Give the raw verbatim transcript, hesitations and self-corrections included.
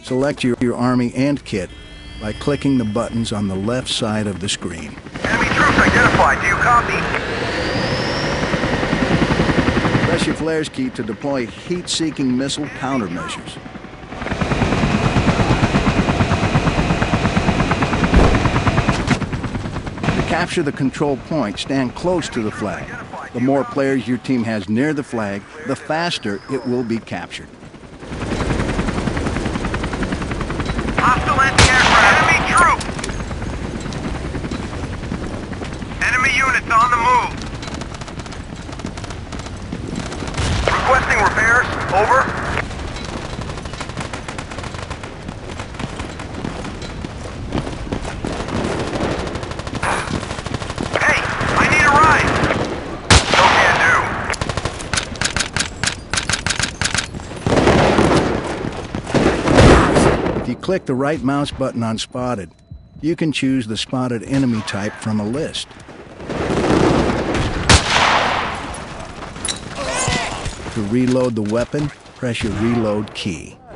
Select your, your army and kit by clicking the buttons on the left side of the screen. Enemy troops identified. Do you copy? Press your flares key to deploy heat-seeking missile countermeasures. To capture the control point, stand close to the flag. The more players your team has near the flag, the faster it will be captured. Hostile anti-aircraft. Enemy troops! Enemy units on the move. Requesting repairs. Over. Hey, I need a ride. No can do. If you click the right mouse button on Spotted, you can choose the spotted enemy type from a list. To reload the weapon, press your reload key.